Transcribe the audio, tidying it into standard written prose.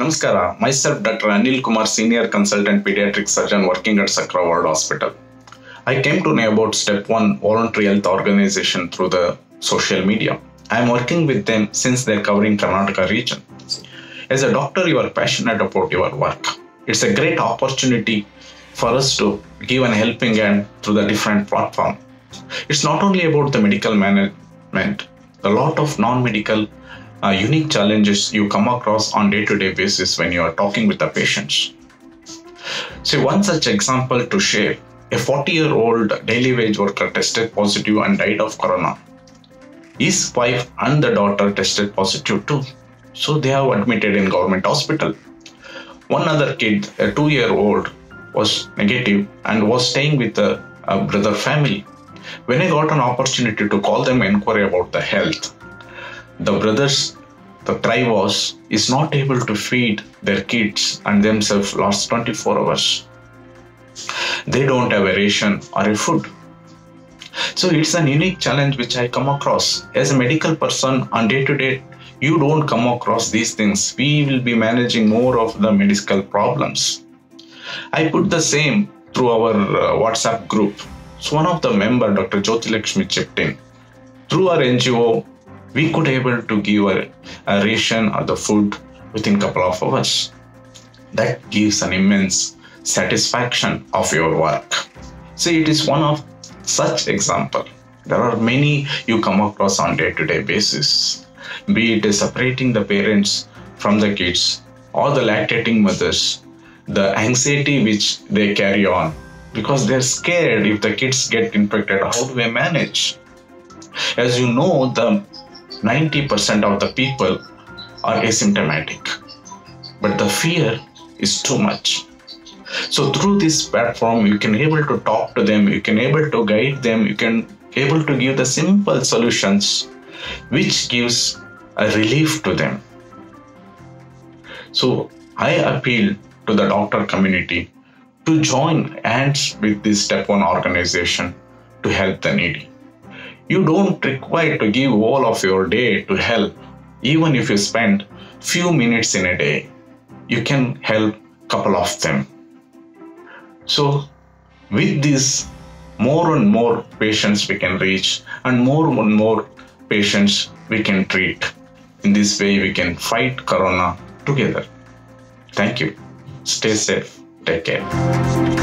Namaskara, myself Dr. Anil Kumar, Senior Consultant Pediatric Surgeon working at Sakra World Hospital. I came to know about Step 1 Voluntary Health Organization through the social media. I am working with them since they are covering Karnataka region. As a doctor, you are passionate about your work. It's a great opportunity for us to give a helping hand through the different platform. It's not only about the medical management, a lot of non-medical unique challenges you come across on day-to-day basis when you are talking with the patients. See, one such example to share, a 40-year-old daily wage worker tested positive and died of corona. His wife and the daughter tested positive too. So they have admitted in government hospital. One other kid, a 2-year-old, was negative and was staying with a brother family. When I got an opportunity to call them and inquire about the health, the brothers, the cry was, is not able to feed their kids and themselves last 24 hours. They don't have a ration or a food. So it's an unique challenge which I come across. As a medical person on day-to-day, you don't come across these things. We will be managing more of the medical problems. I put the same through our WhatsApp group. So one of the member, Dr. Jyotilakshmi, chipped in. Through our NGO, we could able to give a ration or the food within a couple of hours. That gives an immense satisfaction of your work. See, it is one of such example. There are many you come across on day-to-day basis. Be it separating the parents from the kids or the lactating mothers, the anxiety which they carry on because they're scared if the kids get infected, how do we manage? As you know, the 90% of the people are asymptomatic, but the fear is too much. So through this platform, you can able to talk to them, you can able to guide them, you can able to give the simple solutions which gives a relief to them. So I appeal to the doctor community to join hands with this Step 1 organization to help the needy. You don't require to give all of your day to help. Even if you spend few minutes in a day, you can help a couple of them. So with this, more and more patients we can reach and more patients we can treat. In this way, we can fight corona together. Thank you. Stay safe. Take care.